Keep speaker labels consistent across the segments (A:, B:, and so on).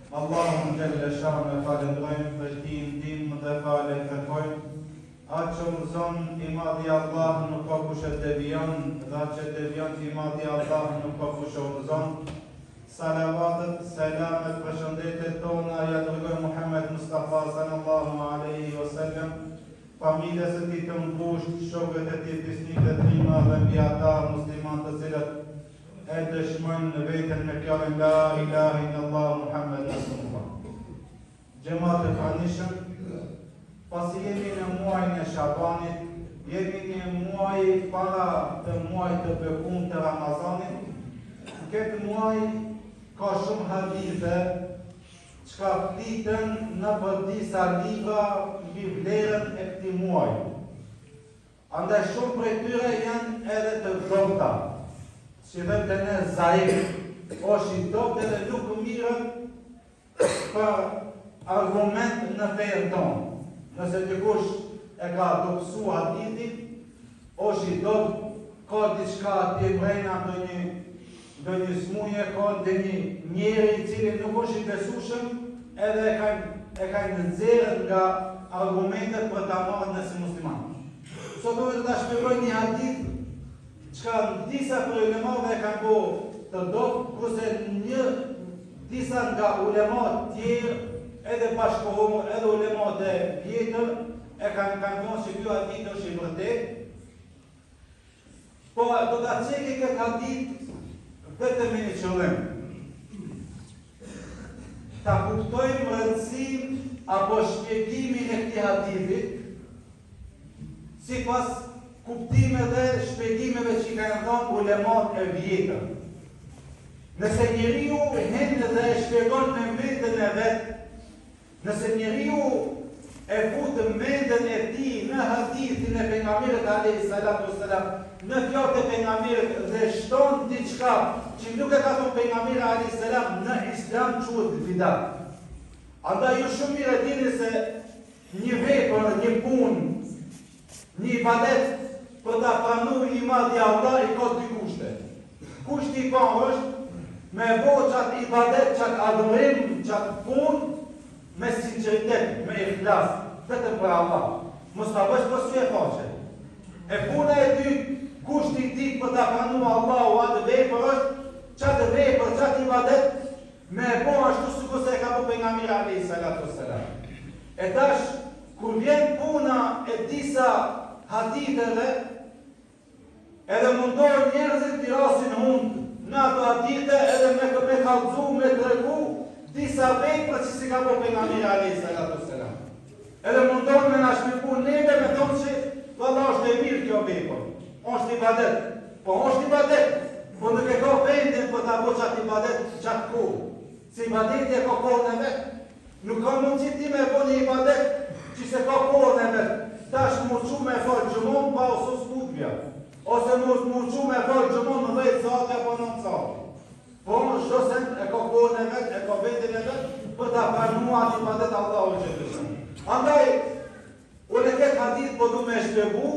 A: Allahun gjellë shanë e falendrojmë për ti ndim dhe fale kërkojmë. Atë që mëzon i madhi Allah nuk ka kush e devion, dhe atë që devion i madhi Allah nuk ka kush e mëzon. Salavatët, selamet, përshëndetet tona, ja dërgoj Muhammed Mustafa sallallahu alaihi wasallam, familjes e ti të ngusht, shokët e ti fisnikët rima dhe mbi ata musliman të cilët e dëshmojnë në vetën me fjalën La ilaha illallah Muhammed Rasulullah. Gjematë të pranishëm, pasi jemi në muajin e Shabanit, jemi në muaj para të muaj të bekun të Ramazanit, këtë muaj ka shumë hadithe çka flitën në për disa libra mbi vlerën e këtij muaji. Andaj shumë prej tyre janë edhe të dobta, që vetë të në zaif, është i dobtë edhe nuk mirën për argument në fejën tonë. Nëse dikush e ka dobësu haditin, është i dobtë, ka diçka të brenda do një smuje, ka dhe një njeri i cili nuk është i besueshëm, edhe e ka nxjerrë nga argumentet për ta marrë nëse musliman. Sot do ta shpjegoj një hadith çka disa prej ulematëve e kanë bërë të dobët, kurse disa nga ulemat tjerë, edhe bashkohor, edhe ulemat e vjetër, e kanë thonë se ky hadith është i vërtetë. Po do ta çeki këtë hadith vetëm me një qëllim. Ta kuptojmë rëndësinë apo shpjegimin e këtij hadithi sipas kuptimeve dhe shpjegimeve që i kanë dhënë ulemat e vjetër. Nëse njeriu hen dhe e shpjegon me mendjen e vet, nëse njeriu e fut mendjen e tij në hadithin e pejgamberit alayhi salatu wasalam, në fjalët e pejgamberit dhe shton diçka që nuk e ka thënë pejgamberi alayhi salam, në islam quhet bidat. Andaj ju shumë mirë dini se një vepër, një punë, një ibadet për ta pranuar i madhi Allah i ka dy kushte. Kushti i parë është me bëu çat ibadet, çat adhurim, çat punë me sinqeritet, me ikhlas, vetëm për Allah. Mos ta bësh për sy e faqe. E puna e dytë, kushti i tij për ta pranuar Allahu atë vepër është çat vepër, çat ibadet me bëu ashtu sikur se e ka bëu pejgamberi alayhi salatu wassalam. E tash kur vjen puna e disa haditheve, edhe mundohen njerëzit t'i rasin hund në ato hadithe edhe me kallëzu, me tregu disa vepra që si ka bëu pejgamberi alayhi salatu wassalam. Edhe mundohen me na shpjegoj neve me thonë se valla është e mirë kjo vepër. Është ibadet. Po është ibadet. Po nuk e ka vendin për ta bërë çat ibadet çat kohë. Se ibadeti e ka kohën e vet. Nuk ka mundësi ti me bëni ibadet që se ka kohën e vet. Tash mundsu me fal xhumon pa ose studja. Ose mundsu me fal xhumon në 10 sate apo 9 sate. Po çdo se e ka kohën e vet, e ka vendin e vet për ta pranuar ibadet Allahu xhallahu. Andaj unë këtë hadith po du me shpjegu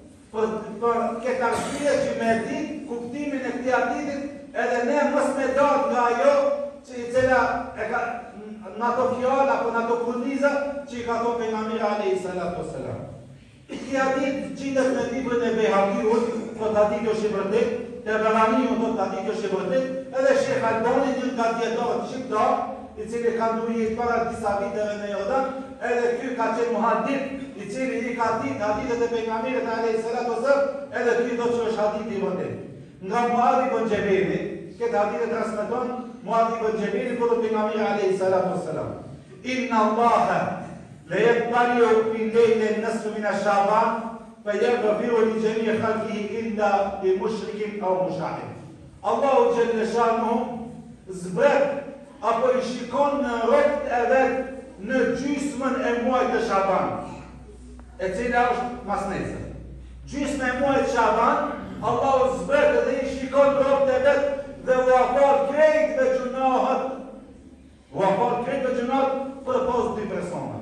A: për këtë arsye që me ditë kuptimin e këtij hadithit, edhe ne mos me datë nga ajo që i cila e ka në ato fjallë apo në ato kurniza që i ka thonë pejgamberi alayhi salatu wassalam. Ky hadith gjendet në librin e Bejhakiut, po hadith është i vërtetë, Tabaraniu po hadith është i vërtetë, edhe Sheh Albani një nga dietarët shqiptar, i cili ka ndurijet para disa viteve në Jordan, edhe ky ka qenë muhadith, i cili i ka ditë hadithet e pejgamberit alayhi salatu wasallam, edhe ky do të është hadith i vërtetë. Nga Muadh ibn Jabali, këtë hadith e transmeton Muadh ibn Jabali për pejgamberin alayhi salatu wasallam. Inna Allaha la yattali'u fi laylin nisfi min ash-Sha'ban fayaghfiru li jami' khalqihi illa li mushrikin aw mushahid. Allahu jalla shanuhu zbret apo i shikon në rrobat e vet në gjysmën e muajit të Shaban, e cila është masnesa. Gjysma e muajit të Shaban, Allahu zbret dhe i shikon rrobat e vet dhe u afal krejt me gjunahet. U afal krejt me gjunahet për pas dy persona.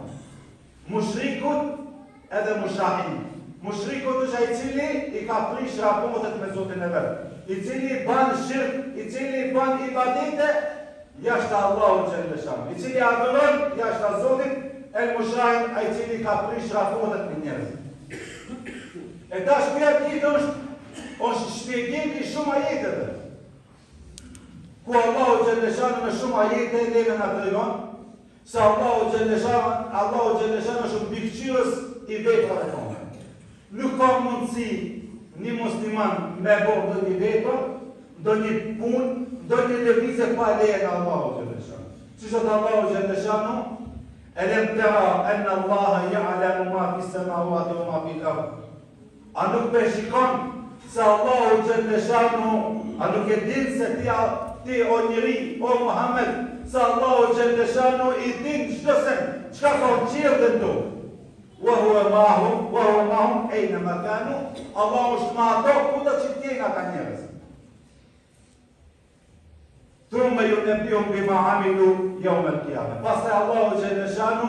A: Mushrikut edhe mushahin. Mushrikut është ai i cili i ka prish raportet me Zotin e vet, i cili ban shirk, i cili ban ibadete jashtë Allahu xhaleshan. I cili adhuron jashtë Zotit el Mushain, ai I cili ka prish raportet me njerëzit. E tash kjo ditë është shpjegim I shumë ajeteve. Ku Allahu xhaleshan me shumë ajete neve na tregon se Allahu xhaleshan është mbikëqyrës I veprave tona. Nuk ka mundësi një musliman me bërë do një vepër, do një punë, do një lëvizje pa lejen Allahu xhaleshan. Si thot Allahu xhaleshan, "Alam tara anna Allaha ya'lamu ma fi as-samawati wa ma fi al-ard." A nuk e shikon se Allahu xhaleshan, a nuk e din se ti o njeri, o Muhammed, se Allahu xhaleshan I din çdo sen, çka ka qiell dhe tokë. وهو معهم أينما كانوا الله مش معطوك كل شيء كان يرز ثم ينبئهم بما عملوا يوم القيامة فصل الله جل شانه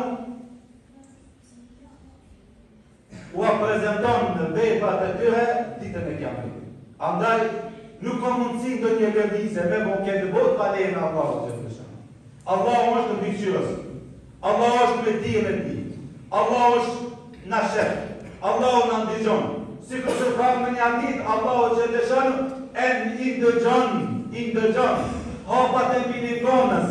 A: وبرزنتون veprat e tyre ditën e Kiametit. Andaj nuk ka mundësi ndonjë lëvizje me këtë botë pa lejen e Allahut xhel xhelalu. Allahu është mbikëqyrës. Allahu është me dijen e tij. Allahu është na shef. Allahu na ndihjon. Sikur se ka në një hadith Allahu xhel xhelalu i ndëgjon hapat e milingonës.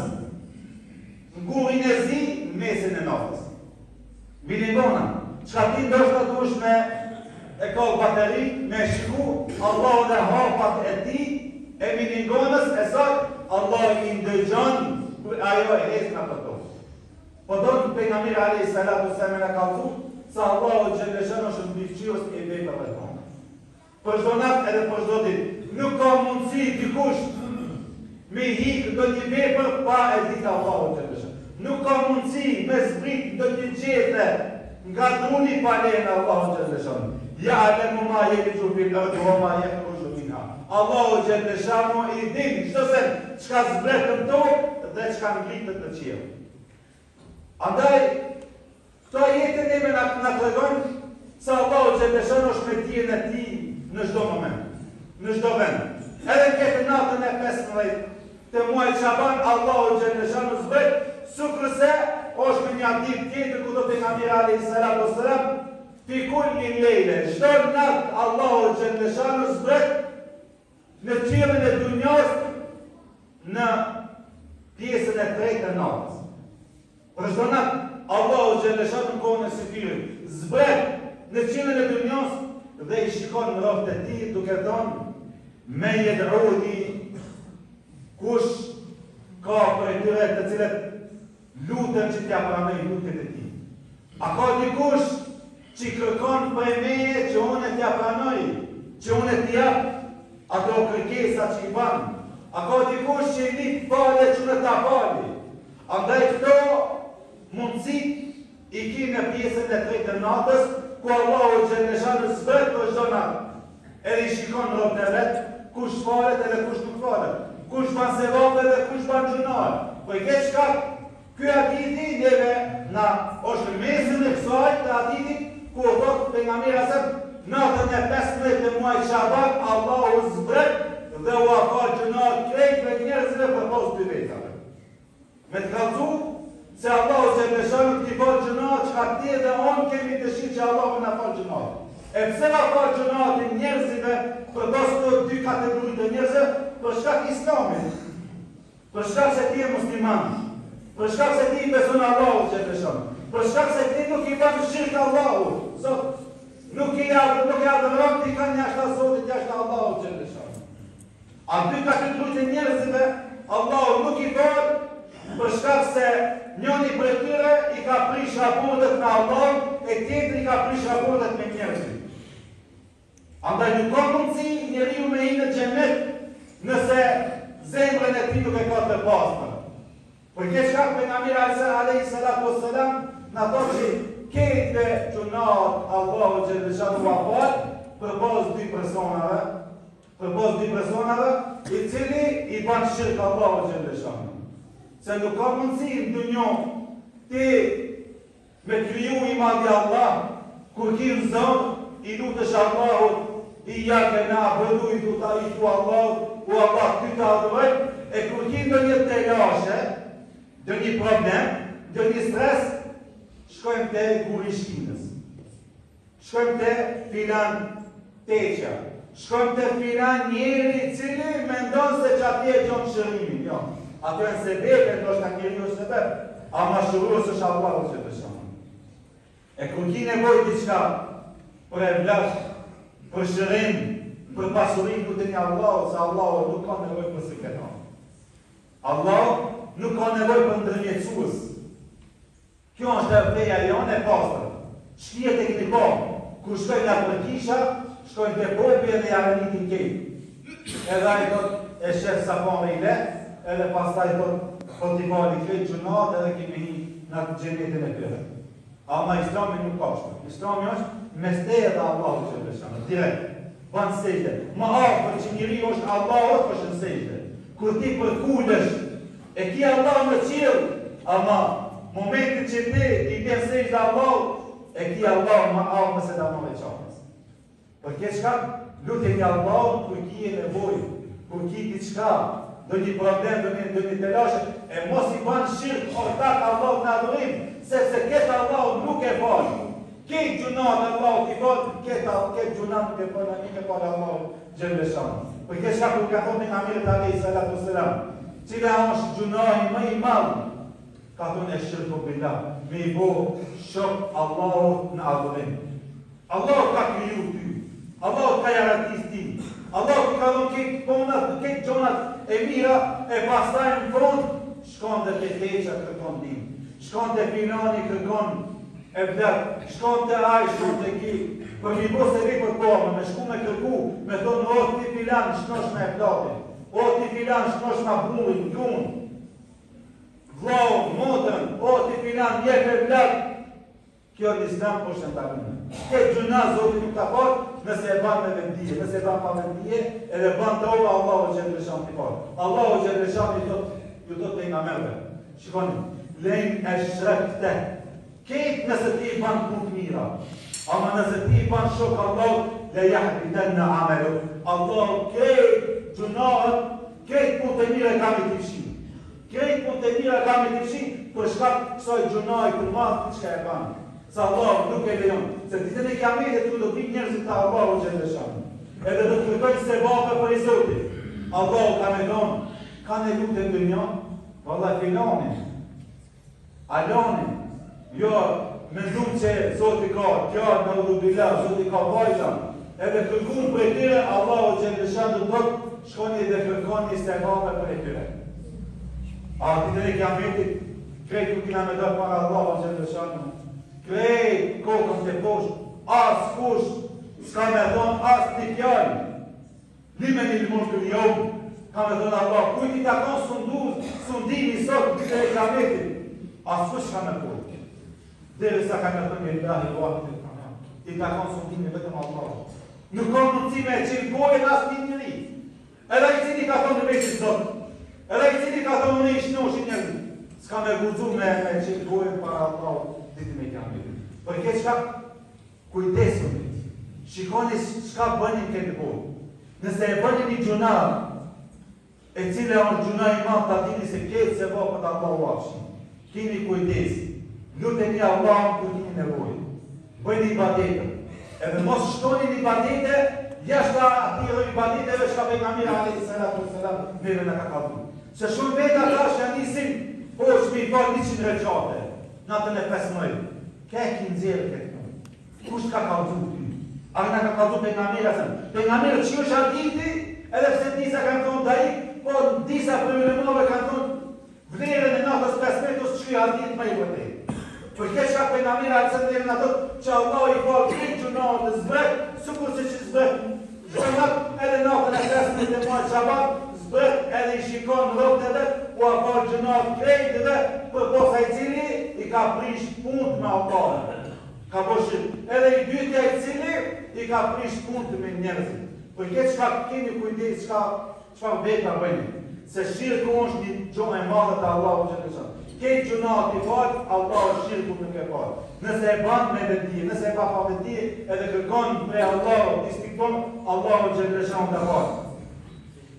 A: Ngurin e zi mesin e natës. Milingona. Çka ti ndoshta dush me e ka bateri, me shiku, Allah dhe hapat e ti, e milingonës, e sot, Allah I ndëgjon, ajo e hes në përto. Po do të pejgamberi alayhi salatu wasallam na kalzu, sa Allahu xhaleshan është mbikëqyrës e veprave tona. Për çdo natë edhe për çdo ditë, nuk ka mundësi dikush me hik do një vepër pa e ditë Allahu xhaleshan. Nuk ka mundësi me zbrit do një gjete nga druni pa lejen e Allahu xhaleshan. Ya'lamu ma yaliju fil ardi wa ma yakhruju minha. Allahu xhaleshan I din çdo sen çka zbret në tokë dhe çka ngritet në qiell. Andaj, këto ajete neve na tregojnë se Allahu xhaleshan është me dijen e tij në çdo moment, në çdo vend. Edhe këtë natën e 15 të muajit Shaban, Allahu xhaleshan zbret sukrëse është me një ditë tjetër ku do pejgamberi alayhi salatu wasalam fi kulli lejle, çdo natë Allahu xhaleshan zbret në qiellin e dunjas në pjesën e tretë të natës. Për çdo natë Allahu xhaleshan në kohën e sefirit zbret në qiellin e dunjas dhe I shikon robët e tij duke thënë me yed'uni kush ka për tyre të cilët lutën që t'ja pranoj lutjet e tij. A ka dikush që kërkon prej meje që unë t'ja pranoj, që unë t'i jap ato kërkesa që I ban? A ka dikush që I dit falje që unë t'a fali? Andaj këto mundësit I ki në pjesën e tretë të natës, ku Allahu xhaleshan zbret për çdo natë. Edhe I shikon robën e vet, kush falet edhe kush nuk falet, kush ban sevap edhe kush ban gjunat. Po I ke shkak ky haditi neve na është mesën e kësaj të haditit ku thot pejgamberi asem natën e 15 të muajit Shaban Allahu zbret dhe u afal gjunat krejt me njerëzve përpos dy vetave. Me të kallzu se Allahu xhaleshan t'i fal gjunat çka ti dhe on kemi dëshirë që Allahu na fal gjunat. E pse na fal gjunatin njerëzve përpos të dy kategori të njerëzve? Për shkak Islamit. Për shkak se ti je musliman. Për shkak se ti I beson Allahu xhaleshan. Për shkak se ti nuk I bën shirk Allahut. Zot, nuk I adhuron ti kanë jashtë Zotit, jashtë Allahu xhaleshan. A dy kategori të njerëzve Allahu nuk I bën për shkak se njëri prej tyre I ka prish raportet me Allahun e tjetri I ka prish raportet me njerëzit. Andaj nuk ka mundësi njeriu me hyjë në xhenet nëse zemrën e tij nuk e ka të pastër. Për këtë shkak pejgamberi alayhi salatu wassalam na thotë që këtë gjunat Allahu xhaleshan u afal përpos dy personave, I cili I bën shirk Allahu xhaleshan. Se nuk ka mundësi në dunjë ti me kriju I madhi Allah, kur ki në zonë, I lutësh Allahut, I jake na bëdu, I du Allahut, u Allah ty të adhërët, e kur ki do një telashe, do një problem, do një stres, shkojmë te guri shkinës. Shkojmë te filan teqa. Shkojmë te filan njeri cili mendon se që atje e gjonë shërimin. Jo. Ato e në sebebe, ndoshta njeri o sebebe. Ama shurus është Allahu që të shumë. E kur ki nevoj diçka për e vlash, për shërim, për pasurin këtë një Allahu, se Allahu nuk ka nevoj për sekretar. Allahu nuk ka nevoj për ndërmjetësues. Kjo është e vleja janë e pasër. Shkijet e këni po, ku shkojnë nga për kisha, shkojnë të popi edhe jarënitin kejtë. Edhe i tot e shef sapon me i le, edhe pastaj tot po t'i bali këtë gjunat edhe kemi hi në gjenetin e tyre. Ama Islami nuk ashtë. Islami është mesteje dhe Allahu që beshanë. Direkt. Banë sejde. Ma afër që njëri është Allahu është në sejde. Kur ti përkullesh, e ki Allahu në qilë, ama momentin që ti bjen sejde Allahu, e ki Allahu ma afër mëse da më veçanës. Për këtë shka, lutin një Allahu kur ki e nevoj, kur ki ti qka, do një problem, do një telashe, e mos i banë shirkë ortak Allah në adhurim, sepse këtë Allah nuk e falë. Këtë gjunat Allah t'i falë, këtë gjunat nuk e falë, nuk e falë Allah gjëllëshanë. Për këtë shka kur ka thonë nga mirët Alej Salatu Selam, cila është gjunahi më i malë, ka thonë e shirkë billah, me i bo shok Allah në adhurim. Allah ka kriju ty, Allah ka jaratis ti, Allah t'i ka thonë këtë gjonat, e mira, e pastaj në fund, shkon dhe të teqa kërkon tim. Shkon dhe filani kërkon e vlet. Shkon dhe aj, shkon dhe ki. Për mi bo se vi për porme, me shku me kërku, me thonë, o ti filan, shnosh me e platin. O ti filan, shnosh me bullin, kun. Vlau, motën, o ti filan, jep e vlet. Kjo në Islam po shën të alunë. Këtë gjuna zotin nuk të parë, nëse e banë me vendije, nëse e banë pa vendije, edhe banë të ova Allahu Gjellëshan të parë. Allahu Gjellëshan ju do të nga mërve. Shikoni, lejnë e shrekte. Këtë nëse ti i banë punë të mira, ama nëse ti i banë shokë Allahu, le jahë të në amelu. Allahu këtë gjunaët, këtë punë të mira kam i të fshi. Këtë punë të mira kam i të fshi, për shkak kësoj gjunaët të madhë të qka e banë. Sa Allah nuk e lejon, se ditën e kiametit tu do t'i njerëzit të Allahu Gjellëshan. Edhe do të kërkojnë se bape për i Zotit. Allahu ka me donë, ka në lutë e dënjon, valla filanin, alanin, jo me ndumë që Zotit ka tjarë në udhubila, Zotit ka vajzan, edhe kërkun për e tyre, Allahu Gjellëshan do të shkoni dhe kërkoni se bape për e tyre. A ditën e kiametit, krejtu kina me dërë para Allahu Gjellëshan, krejt kokën të poshtë, as kush, s'ka me thonë as t'i fjallë. Lime një lëmosh të njohë, ka me thonë Allah, kujti t'a konë sundimi sot të e kiametit, as kush ka me poshtë. Dhe sa ka me thonë një lahi luatë të kamë, ti t'a konë sundimi vetëm Allah. Nuk konë mundësi me qilpojnë as një njëri. Edhe i cili ka thonë në veqin sot, edhe i cili ka thonë në ishë noshin njëri, s'ka me guzu me qilpojnë para Allah. Për këtë shka, kujtesën, shikoni shka bënin këtë bojë. Nëse e bënin një gjunar, e cile është gjunar i madhë të atini se këtë se vopët Allah u afshin. Kini kujtesë, luteni Allah kur kini nevojë. Bëjni i badetën. Edhe mos shtoni një badete, jashtë atyre i badeteve shka për nga mira Alej Salatu Selam neve në ka kallu. Se shumë veta ta shka nisin, po shmi i falë 100 reqate, natën e 15. Ke ki nëzirë këtë në? Kush ka kalzu ty? A këna ka kalzu për nga mira sënë? Për nga mira që është arditi, edhe pëse disa kanë thonë da i, po disa për ulemove kanë thonë vlerën e natës 15 që është ardit më i vëtej. Për këtë shka për nga mira atësën dhe në atot që Allah i falë këtë gjunarë të zbret, sukur që zbret gjunat edhe natën e 15 e muaj qabat, zbret edhe i shikon në rëpët edhe, u a falë gjunarë krejt edhe për posa i cili i ka prish punë me Allahë. Ka bëshit. Edhe i dytja i cili i ka prish punë me njerëzit. Për këtë shka kemi kujdes, shka veta bëjnë. Se shirku është një gjonë e madhe të Allahu Gjellëshan. Këtë gjunat i falë, Allahu shirku nuk e falë. Nëse e banë me vendije, nëse e pa vendije, edhe kërkon prej Allahu, distikton, Allahu Gjellëshan të falë.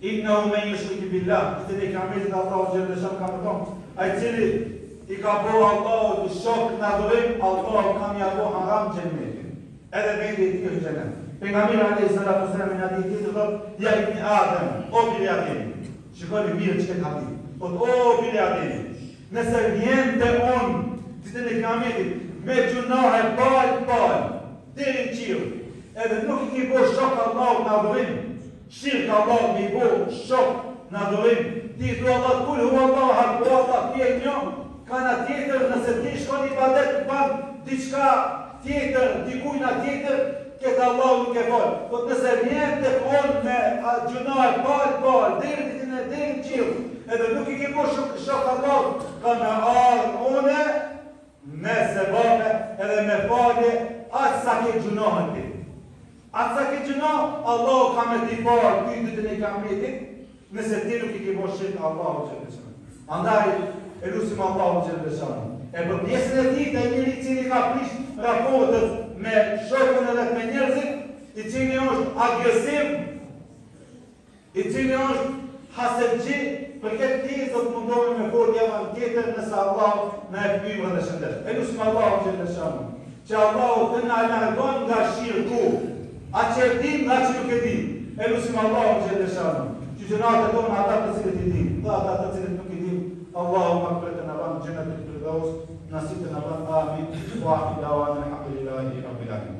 A: Innahu men yushrik billah, i cili ka mbetit Allahu xhallahu xhallahu ka më thonë, ai i cili i ka bo Allahu të shok në adhurim, Allahu ka mja bo haram xhennetin. Edhe vendi i tij është xhennet. Pejgamberi alayhi salatu wasallam në hadith tjetër thotë, ja ibn Adam, o biri Ademi. Shikoni mirë çka ka thënë. Thotë, o biri Ademi, nëse vjen te unë ditën e Kiametit me gjunahe pal, deri në qiell, edhe nuk i ke bo shok Allahu në adhurim, shirk Allah me i bo shok në adhurim, ti du Allah kul hu Allah, harbu Allah, pjek një, kana tjetër, nëse ti shkon i badet të ban, diçka tjetër, dikujna tjetër, këtë Allah nuk e fol. Thot nëse vjen të fol me gjunaj pal, deri ditën e deri në qiell, edhe nuk i ke bo shok Allah, ka me ardhë une, me sebabe, edhe me falje, atë sa ke gjunahën ti. Atë sa ke gjunahë, Allah ka me t'i parë, ty ditën e Kiametit, nëse ti nuk i ke bo shirk Allahu xhallahu xhallahu. Andaj, e lusim Allahu xhallahu xhallahu. E për pjesën e tij, të njëri cili ka prish raportet me shokun edhe me njerëzit, i cili është agresiv, i cili është hasedxhi, për këtë tij do të mundohemi me fort javën tjetër nëse Allah na e pyet dhe shëndet. E lusim Allahu xhallahu xhallahu, që Allahu të na largon nga shirku. Atë që e dim, atë që nuk e dim. E lusim Allahu xhallahu xhallahu. Që gjënat e tona ata të cilët i dim, dhe ata të cilët nuk i dim, Allahu magfiret në ban xhenetit firdaus, nasib të na ban amin. Wa ahidu da'wana alhamdulillahi rabbil alamin.